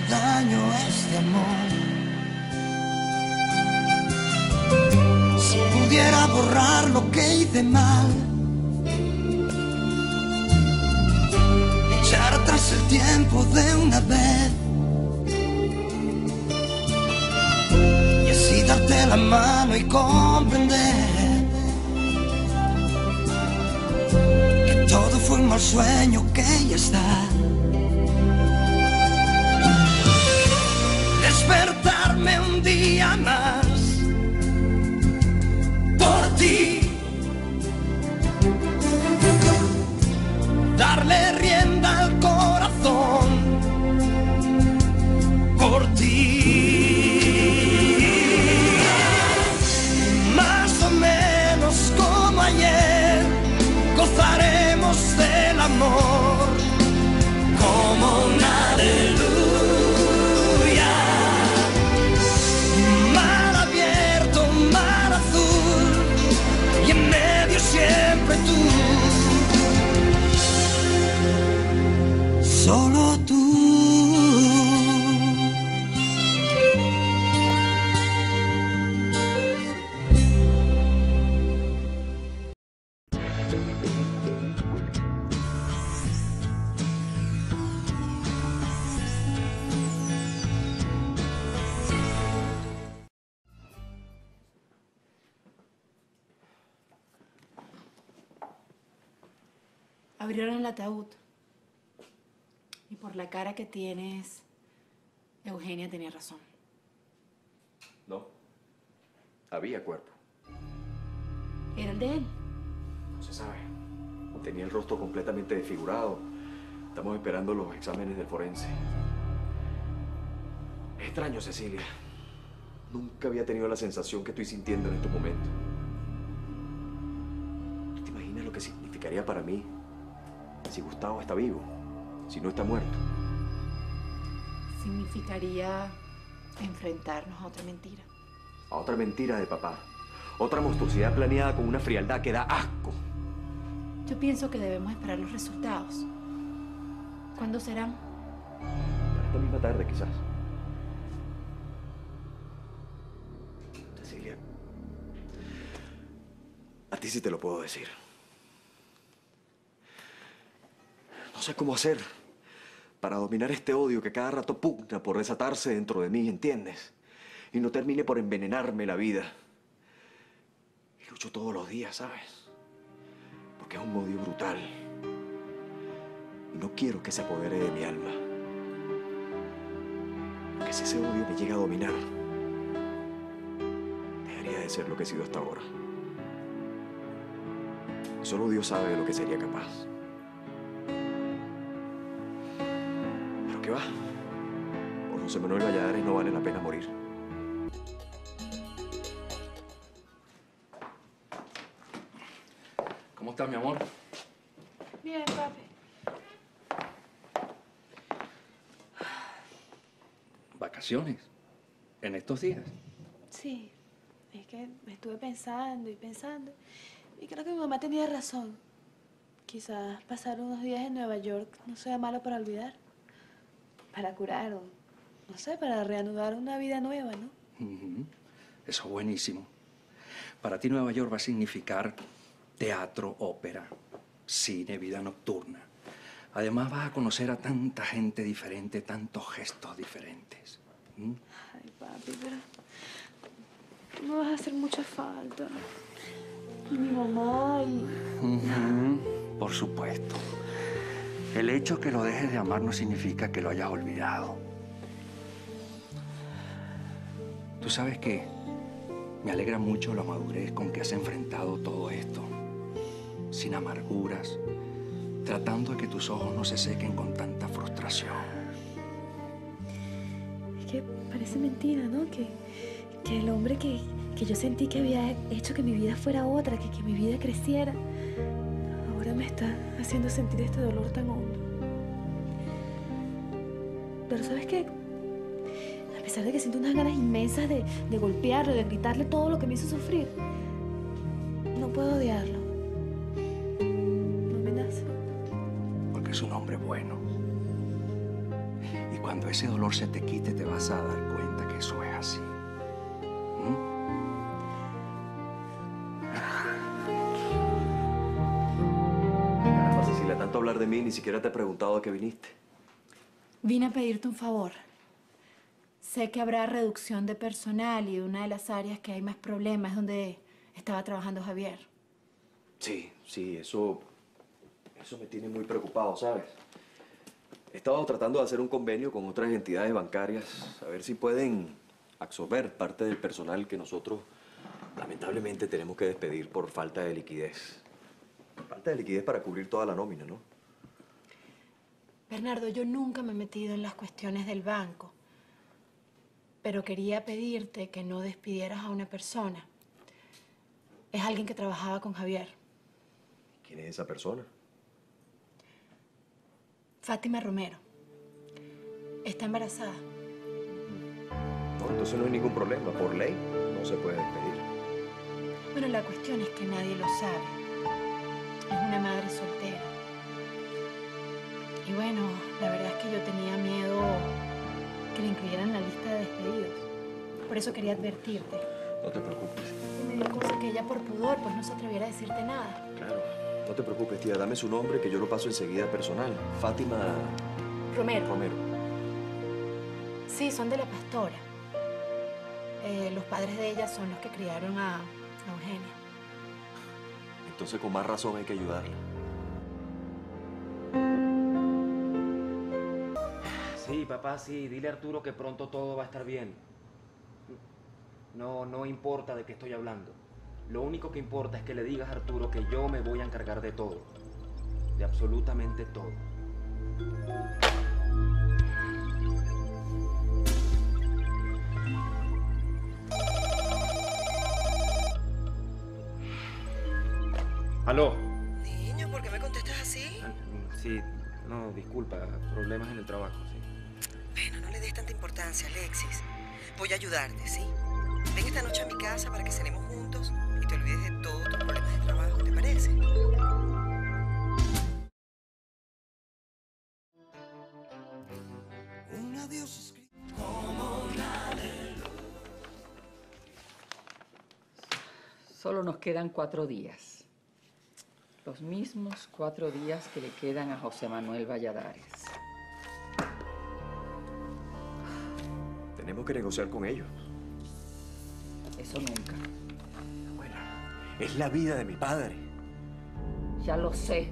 daño este amor. Si pudiera borrar lo que hice mal, echar atrás el tiempo de una vez y así darte la mano y comprender que todo fue un mal sueño que ya está. Despertarme un día más por ti, darle rienda al corazón por ti. Más o menos como ayer gozaremos del amor como una aleluya. Mar abierto, mar azul y en medio siempre tú. Solo tú. Abrieron el ataúd. Y por la cara que tienes, Eugenia tenía razón. No. Había cuerpo. Era el de él. No se sabe. Tenía el rostro completamente desfigurado. Estamos esperando los exámenes del forense. Es extraño, Cecilia. Nunca había tenido la sensación que estoy sintiendo en estos momentos. ¿Tú te imaginas lo que significaría para mí si Gustavo está vivo? Si no está muerto. Significaría enfrentarnos a otra mentira. A otra mentira de papá. Otra monstruosidad planeada con una frialdad que da asco. Yo pienso que debemos esperar los resultados. ¿Cuándo serán? Para esta misma tarde, quizás. Cecilia, a ti sí te lo puedo decir. No sé cómo hacer para dominar este odio que cada rato pugna por desatarse dentro de mí, ¿entiendes? Y no termine por envenenarme la vida. Y lucho todos los días, ¿sabes? Porque es un odio brutal. Y no quiero que se apodere de mi alma. Porque si ese odio me llega a dominar, dejaría de ser lo que he sido hasta ahora. Solo Dios sabe de lo que sería capaz. ¿Qué va? Por José Manuel Valladares no vale la pena morir. ¿Cómo estás, mi amor? Bien, papi. ¿Vacaciones? ¿En estos días? Sí, es que me estuve pensando y pensando y creo que mi mamá tenía razón. Quizás pasar unos días en Nueva York no sea malo para olvidar. Para curar o, no sé, para reanudar una vida nueva, ¿no? Eso es buenísimo. Para ti Nueva York va a significar teatro, ópera, cine, vida nocturna. Además vas a conocer a tanta gente diferente, tantos gestos diferentes. Ay, papi, pero tú me vas a hacer mucha falta. Y mi mamá y... Por supuesto. El hecho que lo dejes de amar no significa que lo hayas olvidado. Tú sabes que me alegra mucho la madurez con que has enfrentado todo esto. Sin amarguras, tratando de que tus ojos no se sequen con tanta frustración. Es que parece mentira, ¿no? Que el hombre que yo sentí que había hecho que mi vida fuera otra, que mi vida creciera, ahora me está haciendo sentir este dolor tan hondo. Pero ¿sabes qué? A pesar de que siento unas ganas inmensas de golpearlo, de gritarle todo lo que me hizo sufrir, no puedo odiarlo. No me nace. Porque es un hombre bueno. Y cuando Cuando ese dolor se te quite, te vas a dar cuenta que eso es así. Caramba, Cecilia, tanto hablar de mí, ni siquiera te he preguntado a qué viniste. Vine a pedirte un favor. Sé que habrá reducción de personal y una de las áreas que hay más problemas es donde estaba trabajando Javier. Sí, eso me tiene muy preocupado, ¿sabes? He estado tratando de hacer un convenio con otras entidades bancarias, a ver si pueden absorber parte del personal que nosotros lamentablemente tenemos que despedir por falta de liquidez. Falta de liquidez para cubrir toda la nómina, ¿no? Bernardo, yo nunca me he metido en las cuestiones del banco, pero quería pedirte que no despidieras a una persona. Es alguien que trabajaba con Javier. ¿Quién es esa persona? Fátima Romero. Está embarazada. No, entonces no hay ningún problema. Por ley no se puede despedir. Bueno, la cuestión es que nadie lo sabe. Es una madre soltera. Y bueno, la verdad es que yo tenía miedo que la incluyeran en la lista de despedidos. Por eso quería advertirte. No te preocupes. Y me dio cosa que ella por pudor pues no se atreviera a decirte nada. Claro. No te preocupes, tía. Dame su nombre que yo lo paso enseguida personal. Fátima Romero. Romero. Sí, son de la pastora. Los padres de ella son los que criaron a Eugenia. Entonces con más razón hay que ayudarla. Sí, papá, sí. Dile a Arturo que pronto todo va a estar bien. No importa de qué estoy hablando. Lo único que importa es que le digas a Arturo que yo me voy a encargar de todo. De absolutamente todo. ¿Aló? Niño, ¿por qué me contestas así? Sí, no, disculpa. Problemas en el trabajo, sí. Bueno, no le des tanta importancia, Alexis. Voy a ayudarte, ¿sí? Ven esta noche a mi casa para que cenemos juntos y te olvides de todos tus problemas de trabajo, ¿te parece? Un adiós escrito como una de luz. Solo nos quedan 4 días. Los mismos 4 días que le quedan a José Manuel Valladares. Tenemos que negociar con ellos. Eso nunca. Abuela, es la vida de mi padre. Ya lo sé.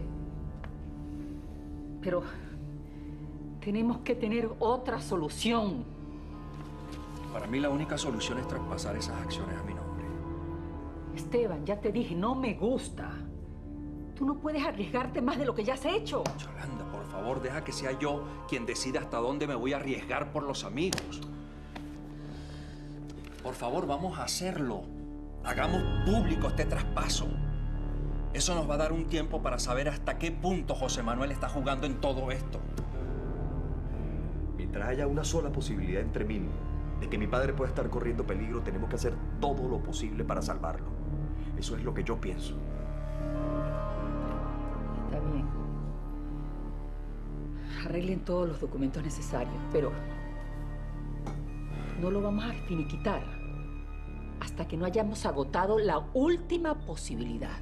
Pero tenemos que tener otra solución. Para mí la única solución es traspasar esas acciones a mi nombre. Esteban, ya te dije, no me gusta. Tú no puedes arriesgarte más de lo que ya has hecho. Yolanda, por favor, deja que sea yo quien decida hasta dónde me voy a arriesgar por los amigos. Por favor, vamos a hacerlo. Hagamos público este traspaso. Eso nos va a dar un tiempo para saber hasta qué punto José Manuel está jugando en todo esto. Mientras haya una sola posibilidad entre mil de que mi padre pueda estar corriendo peligro, tenemos que hacer todo lo posible para salvarlo. Eso es lo que yo pienso. Está bien. Arreglen todos los documentos necesarios, pero no lo vamos a finiquitar hasta que no hayamos agotado la última posibilidad.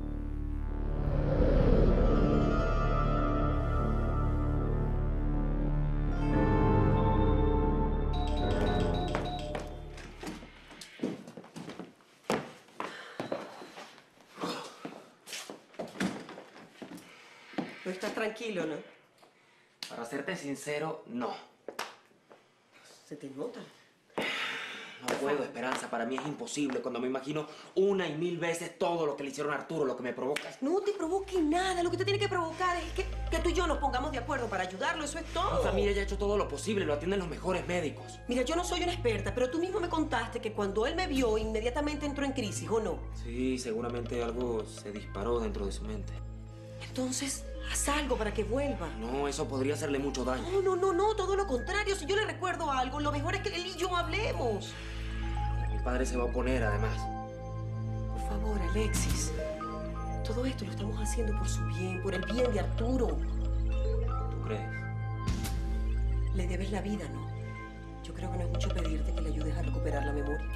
No estás tranquilo, ¿no? Para serte sincero, no. Se te nota. No puedo, Esperanza. Para mí es imposible cuando me imagino 1 y 1000 veces todo lo que le hicieron a Arturo, lo que me provoca. No te provoque nada. Lo que te tiene que provocar es que tú y yo nos pongamos de acuerdo para ayudarlo. Eso es todo. Mi familia ya ha hecho todo lo posible. Lo atienden los mejores médicos. Mira, yo no soy una experta, pero tú mismo me contaste que cuando él me vio, inmediatamente entró en crisis, ¿o no? Sí, seguramente algo se disparó dentro de su mente. Entonces, haz algo para que vuelva. No, eso podría hacerle mucho daño. No, todo lo contrario. Si yo le recuerdo algo, lo mejor es que él y yo hablemos. Mi padre se va a oponer, además. Por favor, Alexis. Todo esto lo estamos haciendo por su bien, por el bien de Arturo. ¿Tú crees? Le debes la vida, ¿no? Yo creo que no es mucho pedirte que le ayudes a recuperar la memoria.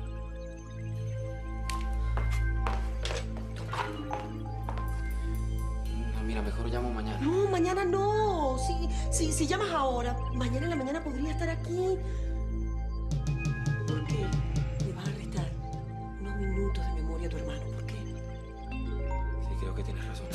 No, mira, mejor llamo mañana. No, mañana no. Si llamas ahora, mañana en la mañana podría estar aquí. ¿Por qué le vas a restar unos minutos de memoria a tu hermano? ¿Por qué? Sí, creo que tienes razón.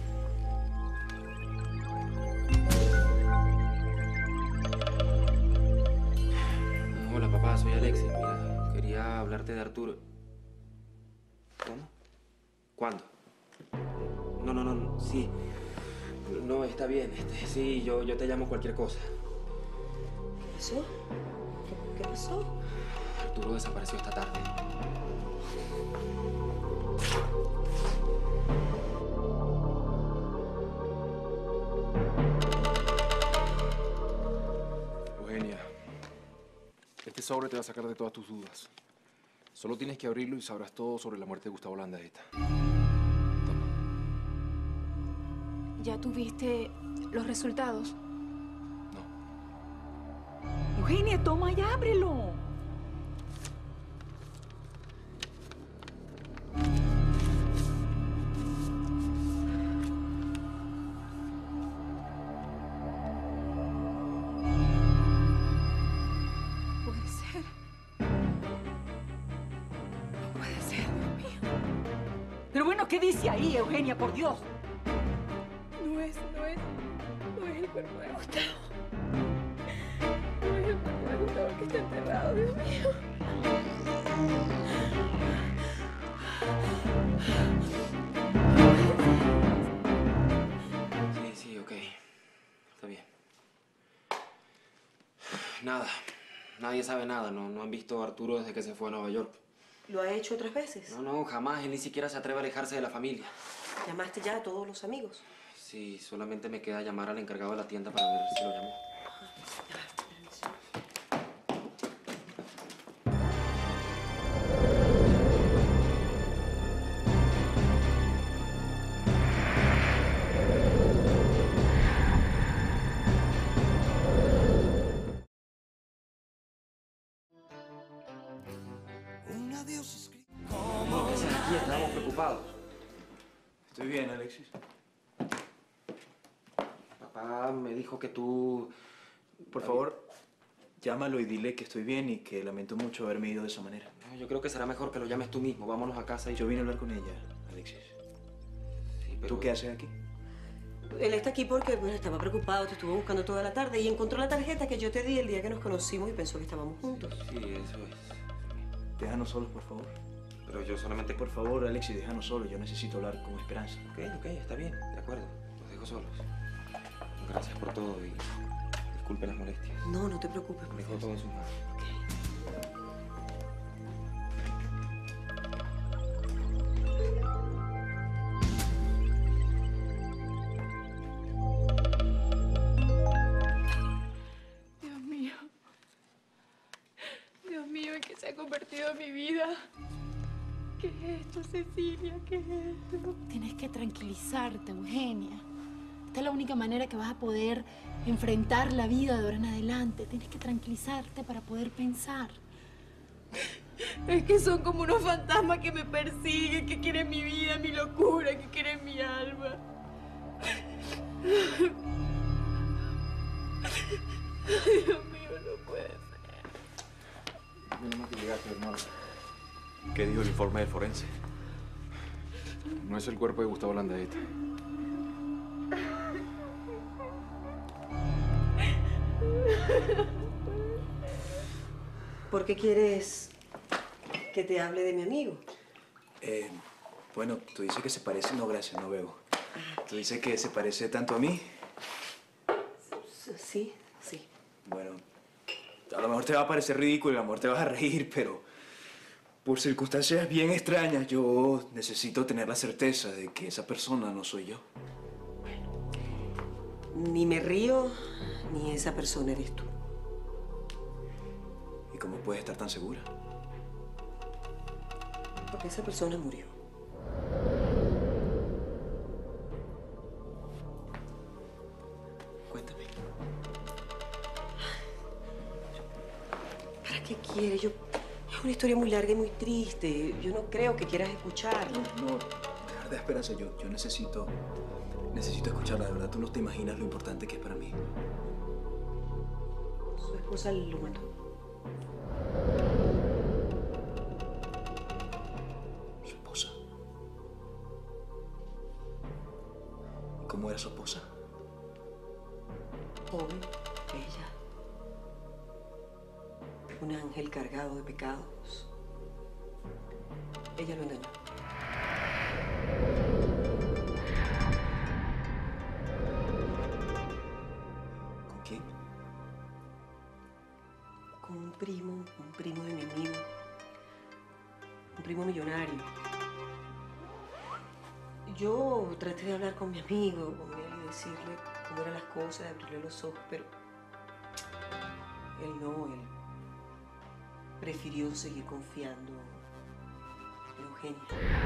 Hola, papá, soy Alexis. Mira, quería hablarte de Arturo. ¿Cómo? ¿Cuándo? No, sí. No, está bien. Sí, yo te llamo cualquier cosa. ¿Qué pasó? ¿Qué pasó? Arturo desapareció esta tarde. Eugenia, este sobre te va a sacar de todas tus dudas. Solo tienes que abrirlo y sabrás todo sobre la muerte de Gustavo Landaeta. Toma. ¿Ya tuviste los resultados? No. Eugenia, toma y ábrelo. Puede ser. No puede ser, Dios mío. Pero bueno, ¿qué dice ahí, Eugenia, por Dios? No es el cuerpo de Gustavo. No es el cuerpo de Gustavo el que está enterrado, Dios mío. Sí, ok. Está bien. Nada. Nadie sabe nada. No han visto a Arturo desde que se fue a Nueva York. ¿Lo ha hecho otras veces? No, jamás. Él ni siquiera se atreve a alejarse de la familia. ¿Llamaste ya a todos los amigos? Sí, solamente me queda llamar al encargado de la tienda para ver si lo llamó. Un adiós escrito. No, ¿qué haces aquí? Estábamos preocupados. Estoy bien, Alexis. Papá me dijo que tú... Por favor, llámalo y dile que estoy bien y que lamento mucho haberme ido de esa manera. No, yo creo que será mejor que lo llames tú mismo. Vámonos a casa y... Yo vine a hablar con ella, Alexis. Sí, pero... ¿Tú qué haces aquí? Él está aquí porque bueno, estaba preocupado, te estuvo buscando toda la tarde y encontró la tarjeta que yo te di el día que nos conocimos y pensó que estábamos juntos. Sí, eso es. Déjanos solos, por favor. Pero yo solamente... Por favor, Alexis, déjanos solos. Yo necesito hablar con Esperanza. Ok, está bien, de acuerdo. Los dejo solos. Gracias por todo y disculpe las molestias. No, no te preocupes. por Dejo favor. todo en sus manos. Dios mío. Dios mío, ¿en qué se ha convertido mi vida? ¿Qué es esto, Cecilia? ¿Qué es esto? Tienes que tranquilizarte, Eugenia. Esta es la única manera que vas a poder enfrentar la vida de ahora en adelante. Tienes que tranquilizarte para poder pensar. Es que son como unos fantasmas que me persiguen, que quieren mi vida, mi locura, que quieren mi alma. Dios mío, no puede ser. Tenemos que llegar, hermano. ¿Qué dijo el informe del forense? No es el cuerpo de Gustavo Landaeta. ¿Por qué quieres que te hable de mi amigo? Bueno, tú dices que se parece... No, gracias, no bebo. Tú dices que se parece tanto a mí. Sí. Bueno, a lo mejor te va a parecer ridículo y a lo mejor te vas a reír, pero... Por circunstancias bien extrañas, yo necesito tener la certeza de que esa persona no soy yo. Ni me río, ni esa persona eres tú. ¿Y cómo puedes estar tan segura? Porque esa persona murió. Cuéntame. quieres? Es una historia muy larga y muy triste. Yo no creo que quieras escucharla. No, de verdad, Esperanza, yo necesito escucharla, de verdad. Tú no te imaginas lo importante que es para mí. Su esposa lo mató. ¿Su esposa? ¿Y cómo era su esposa? Joven, bella. Un ángel cargado de pecados. Ella lo engañó. ¿Con quién? Con un primo de mi amigo. Un primo millonario. Yo traté de hablar con mi amigo, con él, y decirle cómo eran las cosas, de abrirle los ojos, pero él prefirió seguir confiando en Eugenia.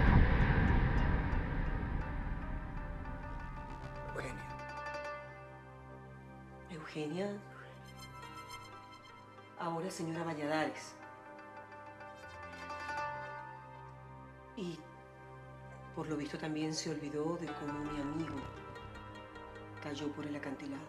Eugenia, ahora señora Valladares. Y por lo visto también se olvidó de cómo mi amigo cayó por el acantilado.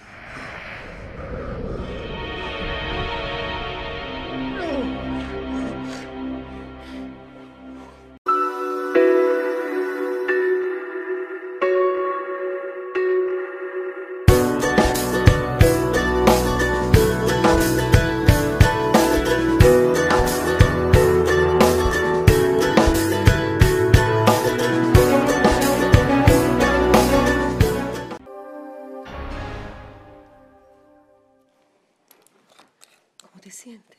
¿Cómo te sientes?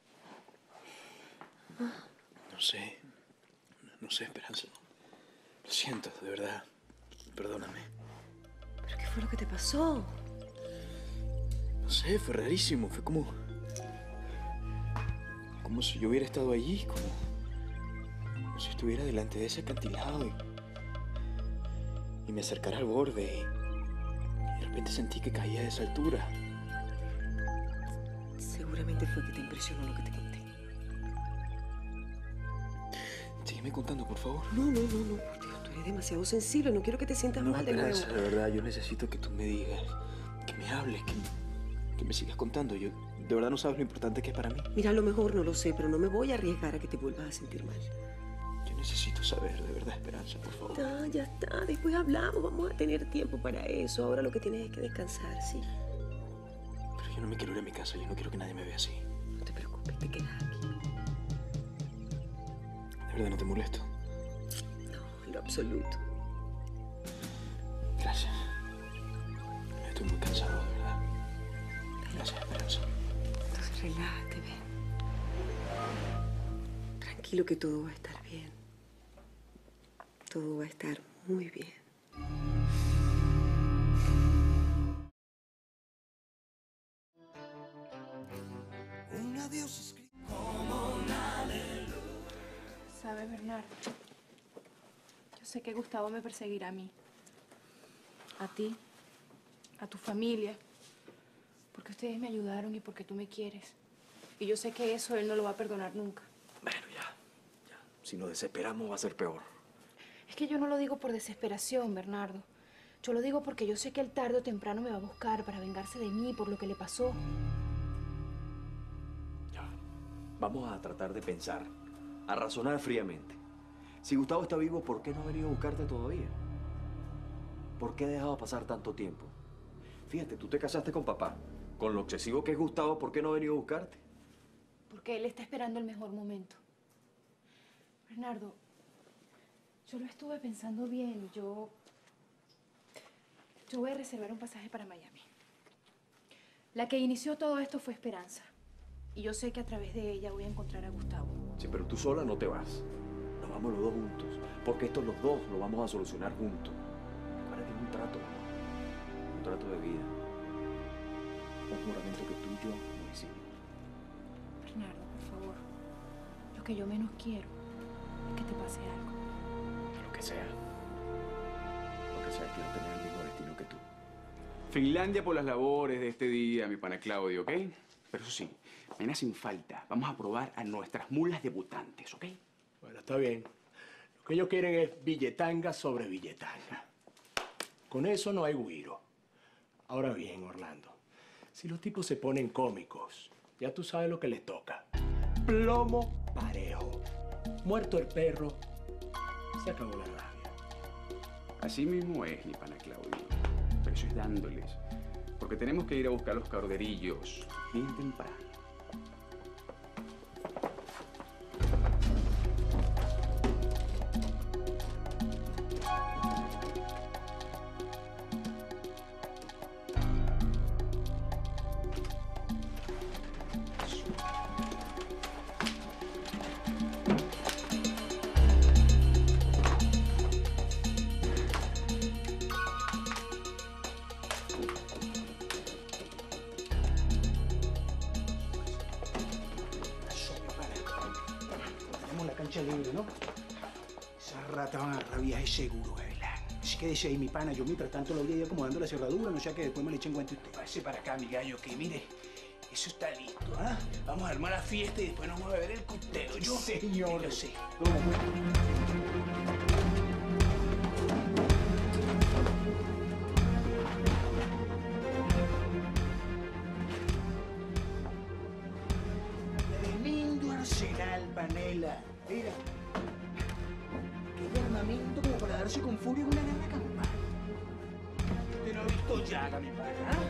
No sé, Esperanza. Lo siento, de verdad. Perdóname. ¿Pero qué fue lo que te pasó? No sé, fue rarísimo. Fue como si yo hubiera estado allí, como si estuviera delante de ese acantilado y me acercara al borde y de repente sentí que caía de esa altura. Seguramente fue que te impresionó lo que te conté. Sígueme contando, por favor. No, por Dios, tú eres demasiado sensible. No quiero que te sientas mal de nuevo. Esperanza, de verdad, yo necesito que tú me digas, que me hables, que me sigas contando. Yo de verdad no sabes lo importante que es para mí. Mira, a lo mejor no lo sé, pero no me voy a arriesgar a que te vuelvas a sentir mal. Yo necesito saber, de verdad, Esperanza, por favor. Ya está. Después hablamos. Vamos a tener tiempo para eso. Ahora lo que tienes es que descansar, ¿sí? Pero yo no me quiero ir a mi casa. Yo no quiero que nadie me vea así. No te preocupes, te quedas aquí. ¿De verdad no te molesto? No, en lo absoluto. Gracias. Estoy muy cansado, de verdad. Gracias, Esperanza. Entonces relájate, ven. Tranquilo que todo va a estar bien. Todo va a estar muy bien. Un adiós escrito como una aleluya. ¿Sabes, Bernardo? Yo sé que Gustavo me perseguirá a mí. A ti. A tu familia. Porque ustedes me ayudaron y porque tú me quieres. Y yo sé que eso él no lo va a perdonar nunca. Bueno, ya. Si nos desesperamos va a ser peor. Es que yo no lo digo por desesperación, Bernardo. Yo lo digo porque yo sé que él tarde o temprano me va a buscar para vengarse de mí por lo que le pasó. Ya. Vamos a tratar de pensar, a razonar fríamente. Si Gustavo está vivo, ¿por qué no ha venido a buscarte todavía? ¿Por qué ha dejado pasar tanto tiempo? Fíjate, tú te casaste con papá. Con lo excesivo que es Gustavo, ¿por qué no ha venido a buscarte? Porque él está esperando el mejor momento. Bernardo, yo lo estuve pensando bien. Yo voy a reservar un pasaje para Miami. La que inició todo esto fue Esperanza. Y yo sé que a través de ella voy a encontrar a Gustavo. Sí, pero tú sola no te vas. Nos vamos los dos juntos. Porque esto los dos lo vamos a solucionar juntos. Recuerda que es un trato. Un trato de vida. Un juramento que tú y yo nos hicimos. Bernardo, por favor. Lo que yo menos quiero es que te pase algo. Lo que sea. Lo que sea, quiero tener el mismo destino que tú. Finlandia por las labores de este día, mi pana Claudio, ¿ok? Pero eso sí, mañana sin falta vamos a probar a nuestras mulas debutantes, ¿ok? Bueno, está bien. Lo que ellos quieren es billetanga sobre billetanga. Con eso no hay güiro. Ahora bien, Orlando, si los tipos se ponen cómicos, ya tú sabes lo que les toca. Plomo parejo. Muerto el perro, se acabó la rabia. Así mismo es, mi pana Claudio. Pero eso es dándoles. Porque tenemos que ir a buscar los corderillos bien temprano. Libre, ¿no? Esas ratas van a rabiar seguro, ¿verdad? Así que dice ahí mi pana, yo mientras tanto lo voy a ir acomodando la cerradura, no sea que después me le echen cuenta usted. Pase para acá, mi gallo, que mire, eso está listo, ¿ah? Vamos a armar la fiesta y después nos vamos a beber el cóctel, ¿yo? Señor. Lo sé. Tremendo arsenal, panela. Mira, qué armamento como para darse con furia en una guerra campal. Usted no ha visto llaga, mi pana, ¿ah?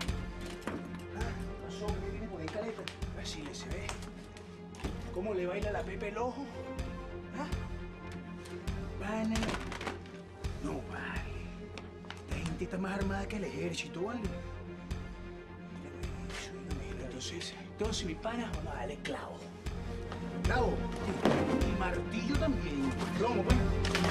¿Qué pasó? ¿Qué viene por ahí, caleta? Así le se ve. ¿Cómo le baila la Pepe el ojo? ¿Ah? Pana. No vale. Esta gente está más armada que el ejército, ¿vale? Mira, entonces, mi pana, vamos a darle clavo. Clavo. Y martillo también. Plomo, pues.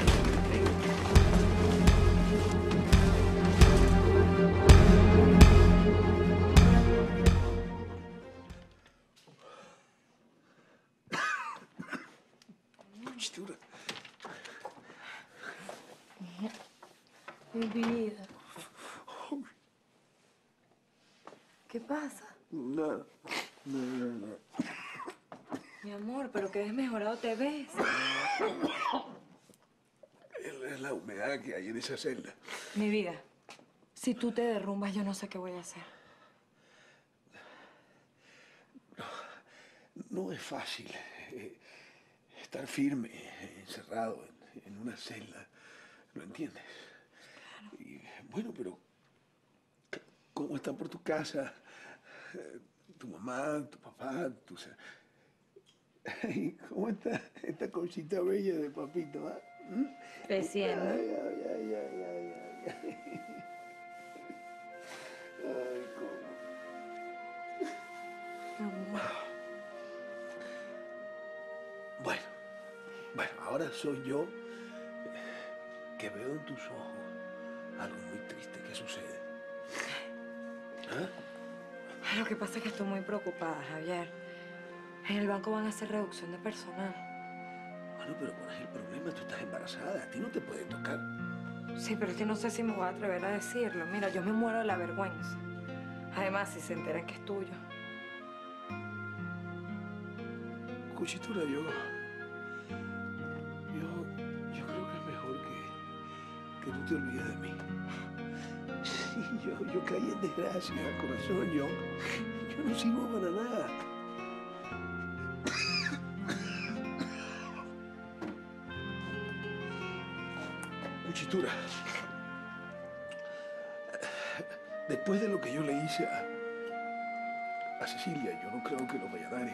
Mi vida. ¿Qué pasa? Nada. Nada. Mi amor, pero qué desmejorado te ves. Es la humedad que hay en esa celda. Mi vida, si tú te derrumbas, yo no sé qué voy a hacer. No es fácil estar firme, encerrado en una celda. ¿Lo entiendes? Claro. Y, bueno, pero ¿cómo están por tu casa? Tu mamá, tu papá, ¿cómo está esta cosita bella de papito? ¿Ah? Creciendo. Ay. Ay, ¿cómo? Amor. Bueno, ahora soy yo que veo en tus ojos algo muy triste que sucede. ¿Ah? Lo que pasa es que estoy muy preocupada, Javier. En el banco van a hacer reducción de personal. Bueno, pero ¿cuál es el problema? Tú estás embarazada, a ti no te puede tocar. Sí, pero es que no sé si me voy a atrever a decirlo. Mira, yo me muero de la vergüenza. Además, si se enteran que es tuyo. Cuchitura, yo creo que es mejor que tú te olvides de mí. Sí, yo caí en desgracia, corazón, yo no sirvo para nada. Cuchitura, después de lo que yo le hice a Cecilia, yo no creo que los Valladares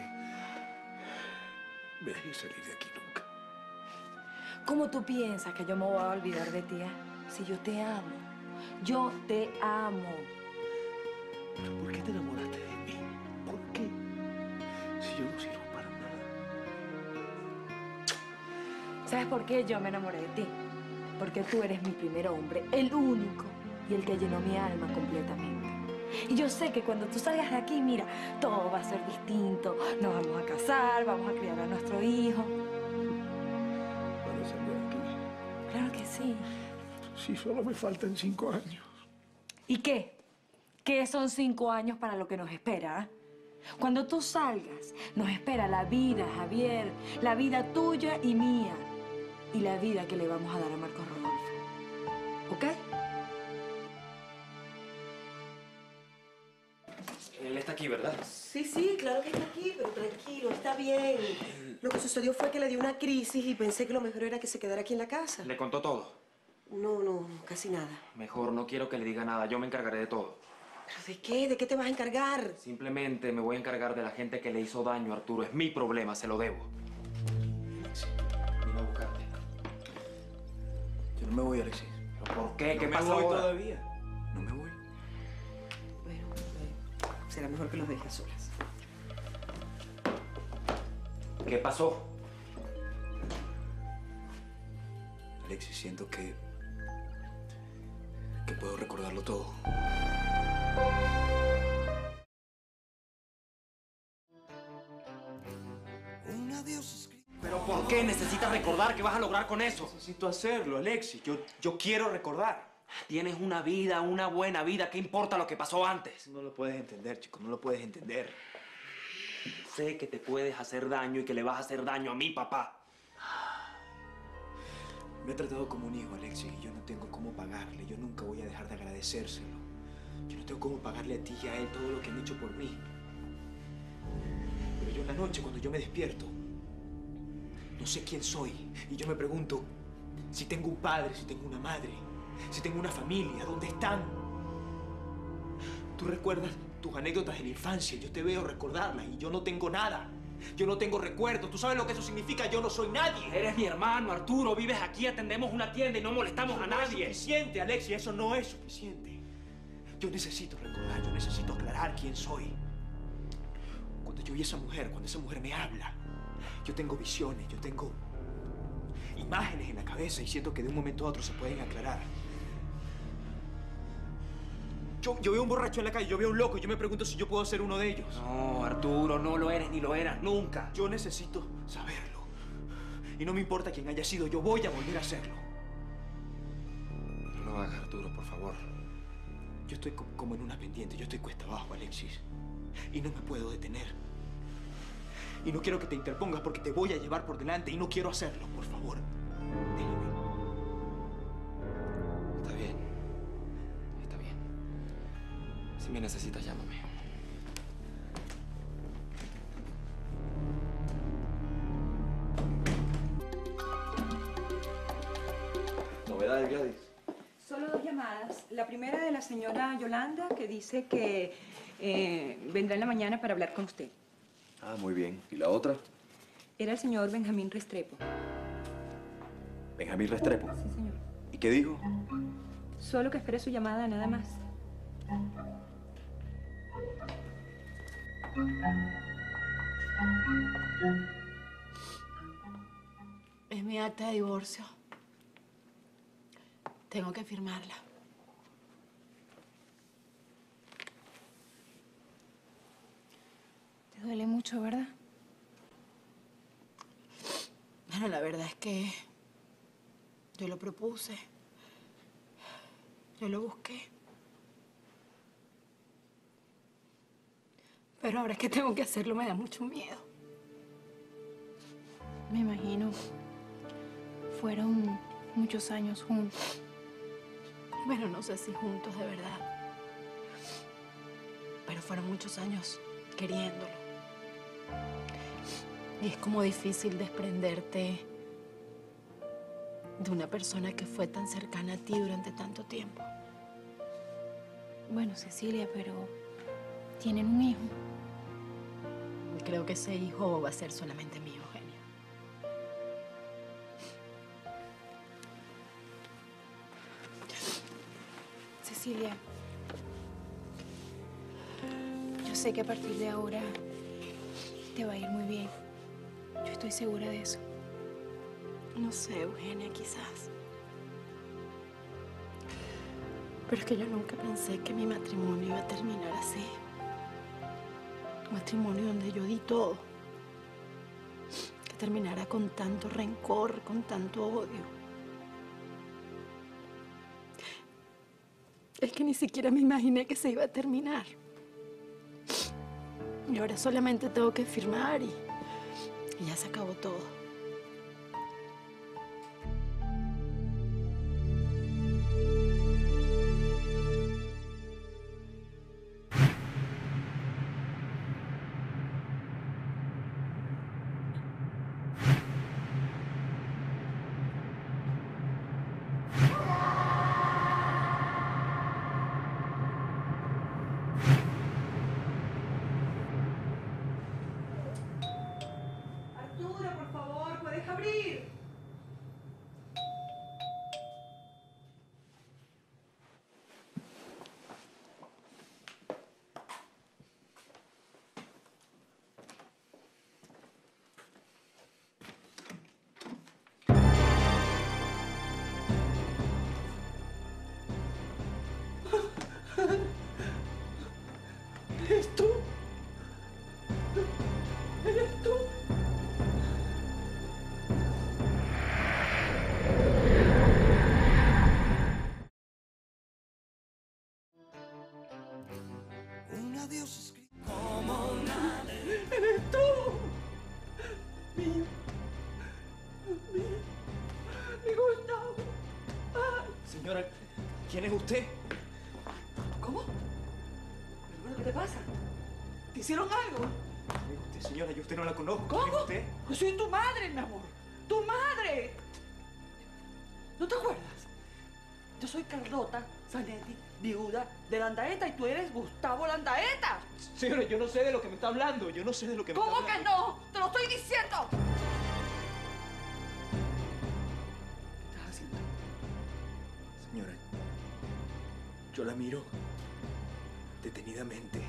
me dejen salir de aquí nunca. ¿Cómo tú piensas que yo me voy a olvidar de ti? Si yo te amo. Yo te amo. ¿Pero por qué te enamoraste de mí? ¿Por qué? Si yo no sirvo para nada. ¿Sabes por qué yo me enamoré de ti? Porque tú eres mi primer hombre, el único y el que llenó mi alma completamente. Y yo sé que cuando tú salgas de aquí, mira, todo va a ser distinto. Nos vamos a casar, vamos a criar a nuestro hijo. ¿Para salir de aquí? Claro que sí. Sí, solo me faltan 5 años. ¿Y qué? ¿Qué son 5 años para lo que nos espera? Cuando tú salgas, nos espera la vida, Javier, la vida tuya y mía, y la vida que le vamos a dar a Marcos Rodolfo. ¿Ok? Él está aquí, ¿verdad? Sí, claro que está aquí, pero tranquilo, está bien. Lo que sucedió fue que le dio una crisis y pensé que lo mejor era que se quedara aquí en la casa. ¿Le contó todo? No, casi nada. Mejor, no quiero que le diga nada. Yo me encargaré de todo. ¿Pero de qué? ¿De qué te vas a encargar? Simplemente me voy a encargar de la gente que le hizo daño a Arturo. Es mi problema, se lo debo. Vine a buscarte. Yo no me voy, Alexis. ¿Pero por qué? ¿Qué No pasó me voy ahora? todavía. No me voy. Bueno, será mejor que los dejes a solas. ¿Qué pasó? Alexis, siento que puedo recordarlo todo. ¿Pero por qué necesitas recordar? ¿Qué vas a lograr con eso? Necesito hacerlo, Alexis. Yo quiero recordar. Tienes una vida, una buena vida. ¿Qué importa lo que pasó antes? No lo puedes entender, chico. No lo puedes entender. Sé que te puedes hacer daño y que le vas a hacer daño a mi papá. Me ha tratado como un hijo, Alexis, y yo no tengo cómo pagarle. Yo nunca voy a dejar de agradecérselo. Yo no tengo cómo pagarle a ti y a él todo lo que han hecho por mí. Pero yo en la noche, cuando yo me despierto, no sé quién soy. Y yo me pregunto si tengo un padre, si tengo una madre, si tengo una familia, ¿dónde están? Tú recuerdas tus anécdotas de la infancia. Yo te veo recordarlas y yo no tengo nada. Yo no tengo recuerdos. ¿Tú sabes lo que eso significa? Yo no soy nadie. Eres mi hermano, Arturo. Vives aquí, atendemos una tienda y no molestamos a nadie. No es suficiente, Alexis. Eso no es suficiente. Yo necesito recordar, yo necesito aclarar quién soy. Cuando yo vi a esa mujer, cuando esa mujer me habla, yo tengo visiones, yo tengo imágenes en la cabeza y siento que de un momento a otro se pueden aclarar. Yo veo un borracho en la calle, yo veo un loco y yo me pregunto si yo puedo ser uno de ellos. No, Arturo, no lo eres ni lo eras nunca. Yo necesito saberlo. Y no me importa quién haya sido, yo voy a volver a hacerlo. No lo hagas, Arturo, por favor. Yo estoy como en una pendiente, yo estoy cuesta abajo, Alexis. Y no me puedo detener. Y no quiero que te interpongas porque te voy a llevar por delante y no quiero hacerlo, por favor. Déjame. Está bien. Está bien. Si me necesitas, llámame. ¿Novedades, Gladys? Solo 2 llamadas. La primera de la señora Yolanda, que dice que vendrá en la mañana para hablar con usted. Ah, muy bien. ¿Y la otra? Era el señor Benjamín Restrepo. Benjamín Restrepo. Sí, señor. ¿Y qué dijo? Solo que espere su llamada, nada más. Es mi acta de divorcio. Tengo que firmarla. Te duele mucho, ¿verdad? Bueno, la verdad es que yo lo propuse. Yo lo busqué. Pero ahora que tengo que hacerlo me da mucho miedo. Me imagino. Fueron muchos años juntos. Bueno, no sé si juntos de verdad. Pero fueron muchos años queriéndolo. Y es como difícil desprenderte de una persona que fue tan cercana a ti durante tanto tiempo. Bueno, Cecilia, pero tienen un hijo. Y creo que ese hijo va a ser solamente mío, Eugenia. Cecilia, yo sé que a partir de ahora te va a ir muy bien. Yo estoy segura de eso. No sé, Eugenia, quizás. Pero es que yo nunca pensé que mi matrimonio iba a terminar así. Un matrimonio donde yo di todo. Que terminara con tanto rencor, con tanto odio. Es que ni siquiera me imaginé que se iba a terminar. Y ahora solamente tengo que firmar y ya se acabó todo. ¿Eres tú? ¿Eres tú? Un adiós escrito como una ley. ¡Eres tú! Mío. Mío. Mi Gustavo. Ay. Señora, ¿quién es usted? ¿Cómo? ¿Qué te pasa? ¿Te hicieron algo? ¿Quién es usted, señora? Yo a usted no la conozco. ¿Cómo? ¿Quién es usted? Yo soy tu madre, mi amor. ¡Tu madre! ¿No te acuerdas? Yo soy Carlota Zanetti, viuda de Landaeta, y tú eres Gustavo Landaeta. Señora, yo no sé de lo que me está hablando. Yo no sé de lo que me está ¿Cómo hablando. que no? ¡Te lo estoy diciendo! ¿Qué estás haciendo? Señora, yo la miro detenidamente.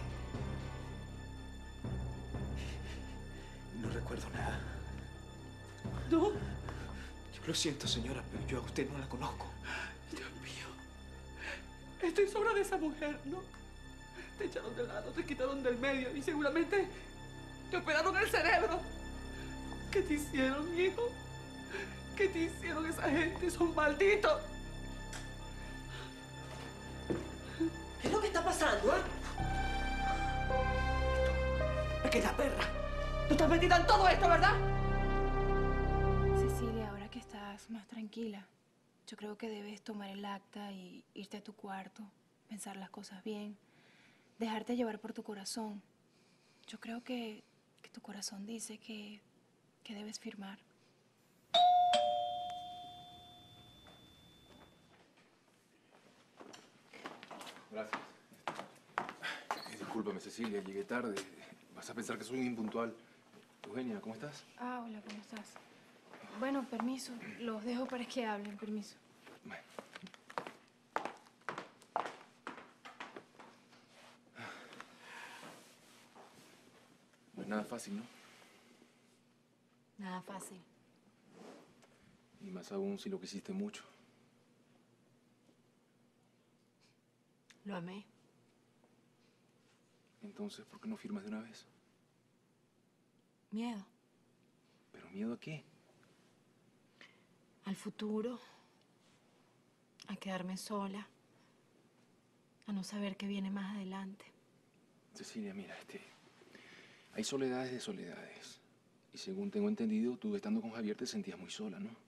No recuerdo nada. ¿No? Yo lo siento, señora, pero yo a usted no la conozco. Dios mío. Estoy sobra de esa mujer, ¿no? Te echaron de lado, te quitaron del medio y seguramente te operaron el cerebro. ¿Qué te hicieron, hijo? ¿Qué te hicieron esa gente? Son malditos. ¿Qué es lo que está pasando, eh? Pequeña perra. Tú estás metida en todo esto, ¿verdad? Cecilia, ahora que estás más tranquila, yo creo que debes tomar el acta y irte a tu cuarto, pensar las cosas bien, dejarte llevar por tu corazón. Yo creo que tu corazón dice que debes firmar. Gracias. Discúlpame, Cecilia, llegué tarde. Vas a pensar que soy un impuntual. Eugenia, ¿cómo estás? Ah, hola, ¿cómo estás? Bueno, permiso. Los dejo para que hablen, permiso. No es nada fácil, ¿no? Nada fácil. Y más aún si lo quisiste mucho. Lo amé. Entonces, ¿por qué no firmas de una vez? Miedo. ¿Pero miedo a qué? Al futuro. A quedarme sola. A no saber qué viene más adelante. Cecilia, mira, hay soledades de soledades. Y según tengo entendido, tú estando con Javier te sentías muy sola, ¿no?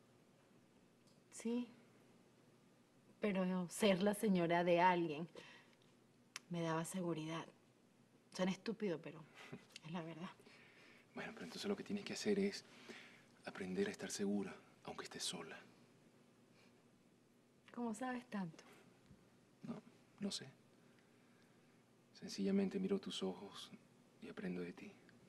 Sí. Pero ser la señora de alguien me daba seguridad. Suena estúpido, pero es la verdad. Bueno, pero entonces lo que tienes que hacer es aprender a estar segura, aunque estés sola. ¿Cómo sabes tanto? No sé. Sencillamente miro tus ojos y aprendo de ti.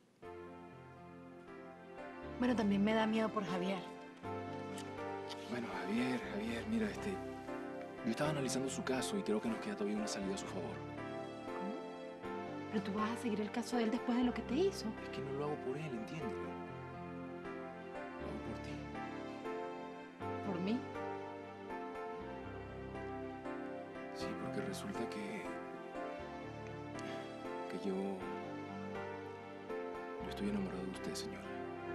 Bueno, también me da miedo por Javier. Bueno, Javier, mira, yo estaba analizando su caso y creo que nos queda todavía una salida a su favor. ¿Cómo? Pero tú vas a seguir el caso de él después de lo que te hizo. Es que no lo hago por él, entiéndelo. Lo hago por ti. ¿Por mí? Sí, porque resulta que yo estoy enamorado de usted, señora.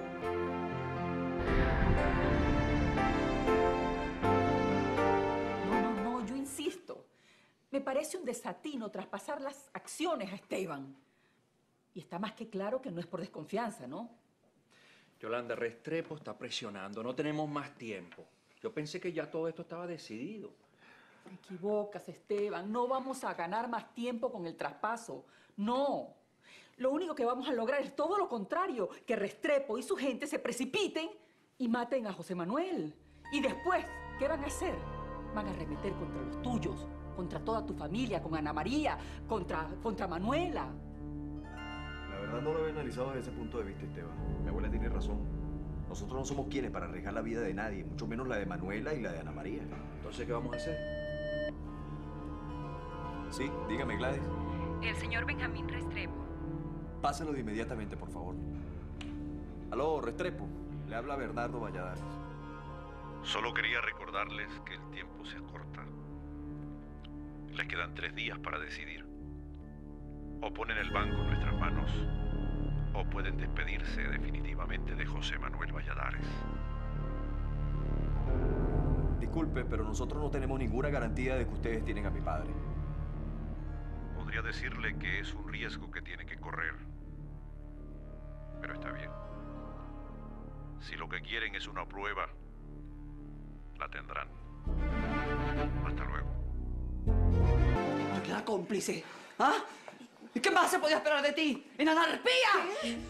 No, yo insisto. Me parece un desatino traspasar las acciones a Esteban. Y está más que claro que no es por desconfianza, ¿no? Yolanda, Restrepo está presionando. No tenemos más tiempo. Yo pensé que ya todo esto estaba decidido. Te equivocas, Esteban. No vamos a ganar más tiempo con el traspaso. No. Lo único que vamos a lograr es todo lo contrario. Que Restrepo y su gente se precipiten y maten a José Manuel. Y después, ¿qué van a hacer? Van a arremeter contra los tuyos, contra toda tu familia, con Ana María, contra Manuela. La verdad no lo había analizado desde ese punto de vista, Esteban. Mi abuela tiene razón. Nosotros no somos quienes para arriesgar la vida de nadie, mucho menos la de Manuela y la de Ana María. Entonces, ¿qué vamos a hacer? Sí, dígame, Gladys. El señor Benjamín Restrepo. Pásalo de inmediatamente, por favor. Aló, Restrepo. Le habla Bernardo Valladares. Solo quería recordarles que el tiempo se acorta. Les quedan 3 días para decidir. O ponen el banco en nuestras manos, o pueden despedirse definitivamente de José Manuel Valladares. Disculpe, pero nosotros no tenemos ninguna garantía de que ustedes tienen a mi padre. Podría decirle que es un riesgo que tiene que correr. Pero está bien. Si lo que quieren es una prueba, la tendrán. Hasta luego. La cómplice. ¿Ah? ¿Y qué más se podía esperar de ti? ¡Enanarpía!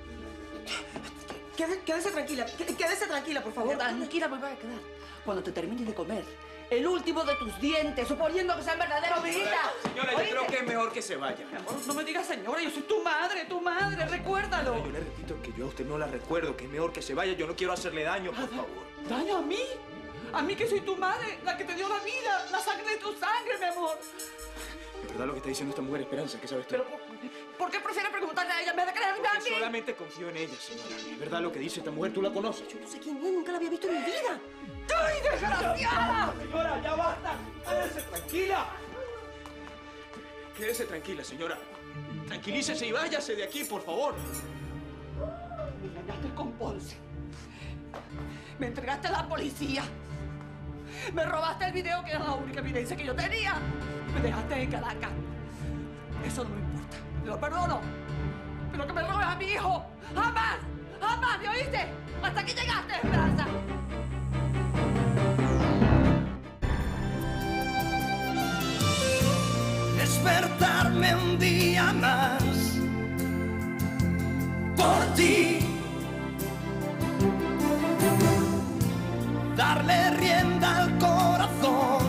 Quédese tranquila, por favor. Tranquila, me voy a quedar. Cuando te termines de comer el último de tus dientes, suponiendo que sean verdaderos, mijita. Señora, yo creo que es mejor que se vaya. Mi amor, no me digas señora, yo soy tu madre, recuérdalo. Yo le repito que yo a usted no la recuerdo, que es mejor que se vaya. Yo no quiero hacerle daño, por favor. ¿Daño a mí? A mí que soy tu madre, la que te dio la vida, la sangre de tu sangre, mi amor. ¿Es verdad lo que está diciendo esta mujer, Esperanza? ¿Qué sabes tú? Pero, ¿por qué prefieres preguntarle a ella en vez de creerme a mí? Solamente confío en ella, señora. ¿Es verdad lo que dice esta mujer? ¿Tú la conoces? Yo no sé quién es, nunca la había visto en mi vida. ¡Ay, desgraciada! Señora, ya basta. Quédese tranquila. Quédese tranquila, señora. Tranquilícese y váyase de aquí, por favor. Me engañaste con Ponce. Me entregaste a la policía. Me robaste el video que era la única evidencia que yo tenía. Me dejaste en Caracas. Eso no me importa. Te lo perdono. Pero que me robes a mi hijo. ¡Jamás! ¡Jamás! ¿Me oíste? Hasta aquí llegaste, Esperanza. Despertarme un día más por ti, darle rienda al corazón